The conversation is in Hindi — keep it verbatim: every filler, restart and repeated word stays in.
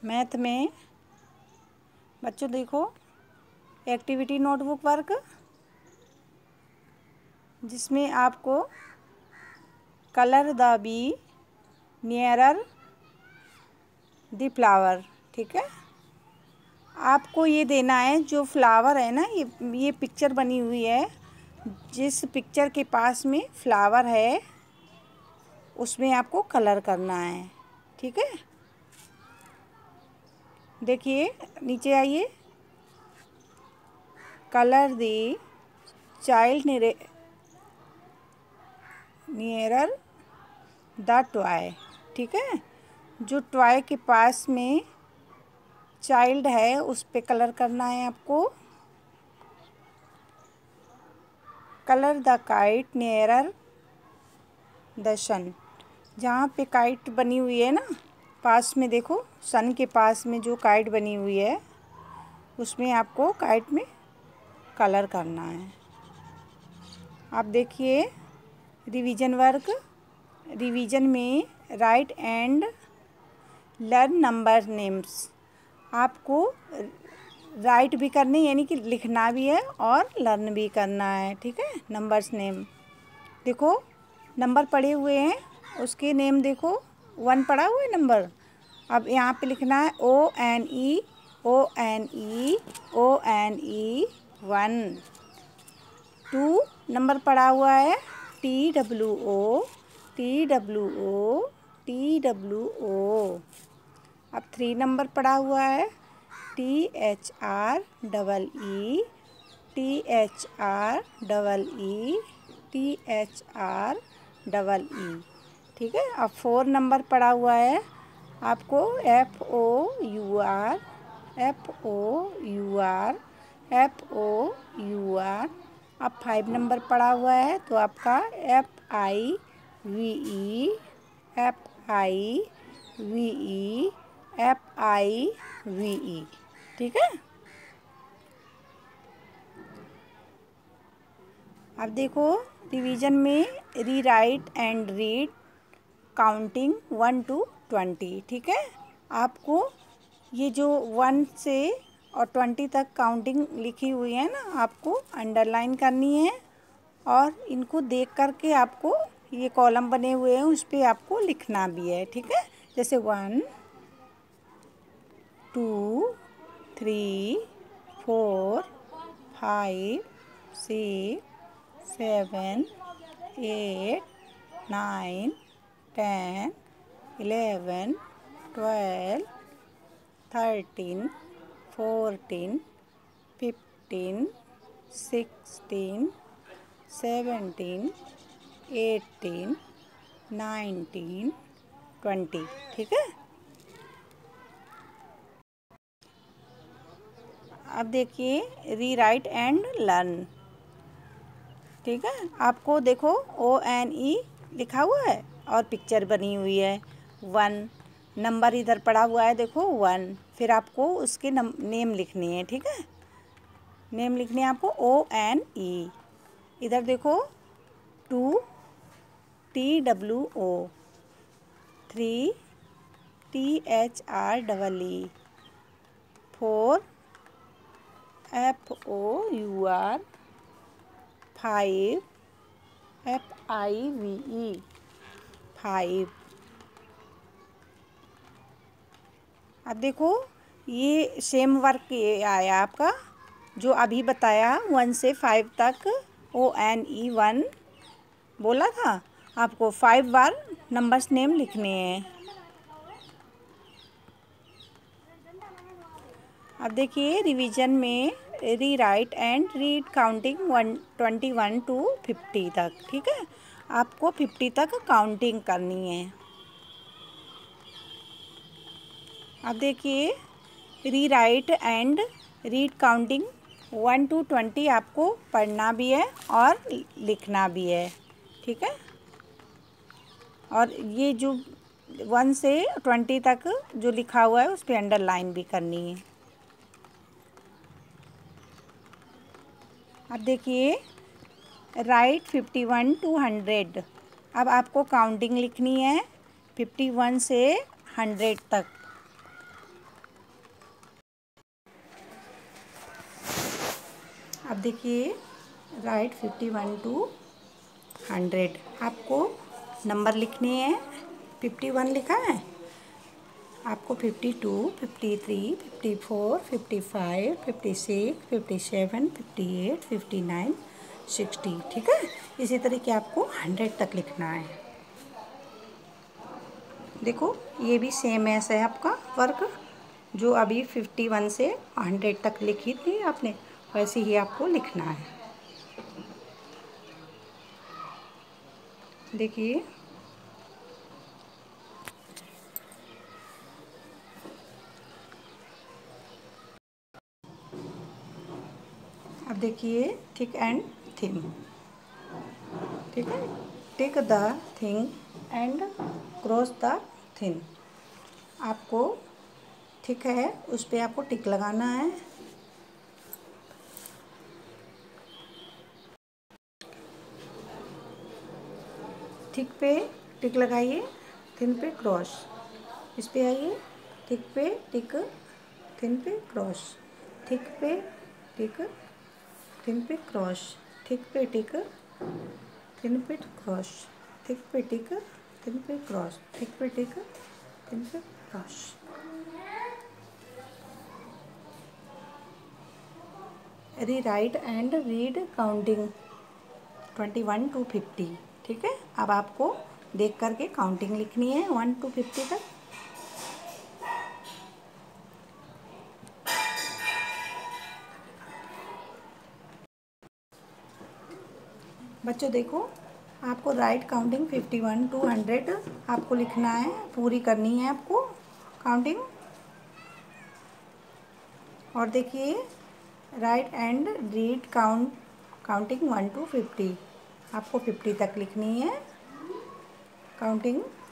मैथ में बच्चों देखो एक्टिविटी नोटबुक वर्क, जिसमें आपको colour the bee nearer the flower, ठीक है। आपको ये देना है, जो फ्लावर है ना, ये ये पिक्चर बनी हुई है, जिस पिक्चर के पास में फ्लावर है उसमें आपको कलर करना है, ठीक है। देखिए नीचे आइए, colour the child nearer the toy, ठीक है। जो टॉय के पास में चाइल्ड है उस पे कलर करना है आपको। Colour the kite nearer the sun, जहाँ पे काइट बनी हुई है ना, पास में देखो सन के पास में जो काइट बनी हुई है उसमें आपको काइट में कलर करना है। आप देखिए रिवीजन वर्क, रिवीजन में write and learn number names, आपको राइट भी करने यानी कि लिखना भी है और लर्न भी करना है, ठीक है। नंबर्स नेम देखो, नंबर पड़े हुए हैं, उसके नेम देखो, वन पड़ा हुआ है नंबर। अब यहाँ पे लिखना है O N E O N E O N E one. Two number पड़ा हुआ है T W O T W O T W O. अब थ्री नंबर पड़ा हुआ है T H R double E T H R double E T H R double E, ठीक है। अब फोर नंबर पड़ा हुआ है आपको F O U R F O U R F O U are. अब फाइव नंबर पड़ा हुआ है तो आपका F I V E F I V E F I V E, ठीक है। अब देखो रिवीजन में rewrite and read counting one to twenty, ठीक है। आपको ये जो वन से और ट्वेंटी तक काउंटिंग लिखी हुई है ना, आपको अंडरलाइन करनी है और इनको देख करके आपको ये कॉलम बने हुए हैं उस पर आपको लिखना भी है, ठीक है। जैसे one two three four five six seven eight nine ten eleven twelve thirteen fourteen fifteen sixteen seventeen eighteen nineteen twenty, ठीक है। अब देखिए री राइट एंड लर्न, ठीक है। आपको देखो ओ एन ई लिखा हुआ है और पिक्चर बनी हुई है, वन नंबर इधर पड़ा हुआ है देखो वन, फिर आपको उसके नेम लिखनी है, ठीक है। नेम लिखनी है आपको ओ एन ई। इधर देखो two T W O, three T H R double E, four F O U R, five F I V E five. अब देखो ये सेम वर्क ये आया आपका जो अभी बताया, वन से फाइव तक ओ एन ई वन बोला था, आपको फाइव बार नंबर्स नेम लिखने हैं। अब देखिए रिवीजन में rewrite and read counting one twenty one to fifty तक, ठीक है। आपको फिफ्टी तक काउंटिंग करनी है। अब देखिए rewrite and read counting one to twenty आपको पढ़ना भी है और लिखना भी है, ठीक है। और ये जो वन से ट्वेंटी तक जो लिखा हुआ है उस पर अंडरलाइन भी करनी है। अब देखिए write fifty one to hundred, अब आपको काउंटिंग लिखनी है फिफ्टी वन से हंड्रेड तक। अब देखिए, write fifty one to hundred. आपको नंबर लिखने हैं। फिफ्टी वन लिखा है, आपको fifty two, fifty three, fifty four, fifty five, fifty six, fifty seven, fifty eight, fifty nine, sixty. ठीक है, इसी तरीके आपको हंड्रेड तक लिखना है। देखो, ये भी सेम ऐसा है आपका वर्क, जो अभी फिफ्टी वन से हंड्रेड तक लिखी थी आपने, वैसे ही आपको लिखना है। देखिए, अब देखिए, थिक एंड थिन। ठीक है, tick the thing and cross the thin. आपको थिक है, उस पर आपको टिक लगाना है। थिक पे टिक लगाइए, थिन पे क्रॉस। इस पे आइए, थिक पे टिक, थिन पे क्रॉस, थिक पे टिक, थिन पे क्रॉस, थिक पे टिक, थिन पे क्रॉस, थिक पे टिक, थिन पे क्रॉस, थिक पे टिक, थिन पे cross. Rewrite and read counting twenty one to fifty. ठीक है, अब आपको देख करके काउंटिंग लिखनी है वन टू फिफ्टी तक। बच्चों देखो, आपको write counting fifty one to hundred आपको लिखना है, पूरी करनी है आपको काउंटिंग। और देखिए, write and read count counting one to fifty, आपको फिफ्टी तक लिखनी है काउंटिंग।